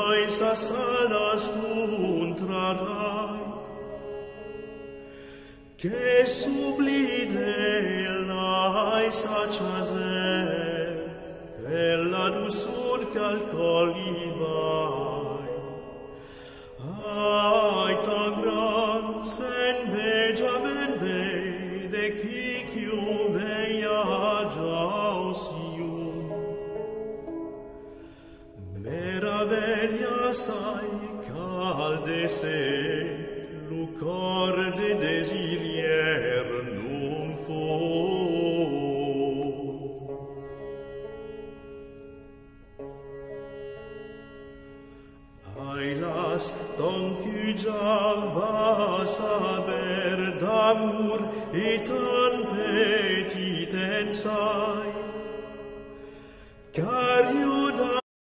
sa salas contrarai, che sublide l'ai saciaser, e la dulzur calcolivai. Ai tan gran sen vegia ben vede chi veia giausium. Meraviglia sai calde se, lucor de desilier non fu. Ai las doncu già va saber d'amour et tan petitensai, car io